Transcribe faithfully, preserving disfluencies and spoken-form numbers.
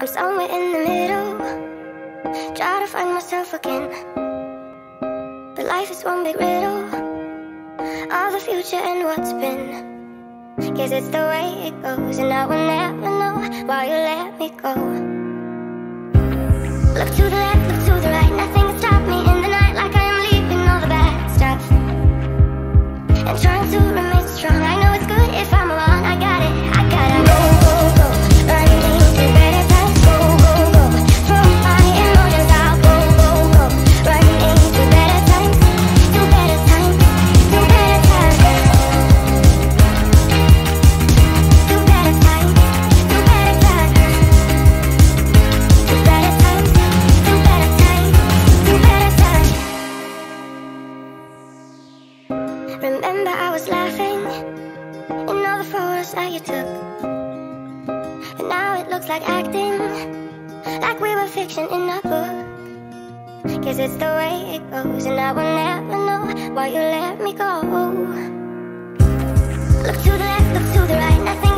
I'm somewhere in the middle, try to find myself again. But life is one big riddle of the future and what's been. Guess it's the way it goes, and I will never know why you let me go. Look to the left, look to the right, nothing can stop me in the night, like I am leaving all the bad stuff and trying to remain strong. I know it's good if I'm wrong, I got it, I gotta go, go, go, running into better times. Go, go, go, from my emotions I'll go, go, go, running into better times, to better times, to better times, to better times, to better times, to better times, to better times, to better times. Remember I was laughing in all the photos that you took, and now it looks like acting, like we were fiction in a book. Guess it's the way it goes, and I will never know why you let me go. Look to the left, look to the right, nothing